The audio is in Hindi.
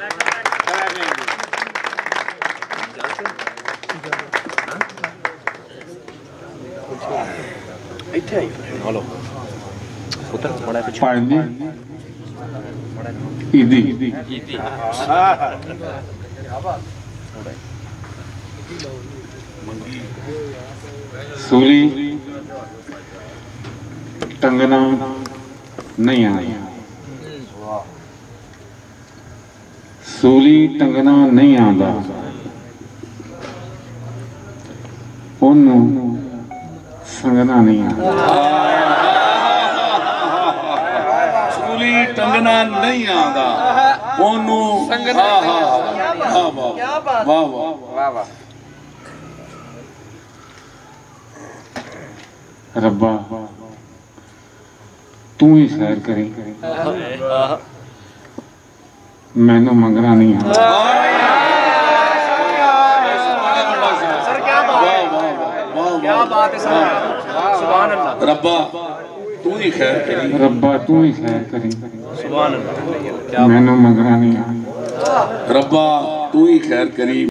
हेलो पुत्र बड़ा कुछ पढ़ने इदी सूली टंगना नहीं आया, सूली टंगना नहीं आंदा, ओनू संगना नहीं आंदा। सूली टंगना नहीं आंदा, ओनू संगना। वाह वाह वाह। रब्बा तू ही खैर करी, मैनू मंगना नहीं आता। रब्बा तू ही खैर करी, रब्बा तू ही खैर करी, मैनू मंगना नहीं आता। रब्बा तू ही खैर करी।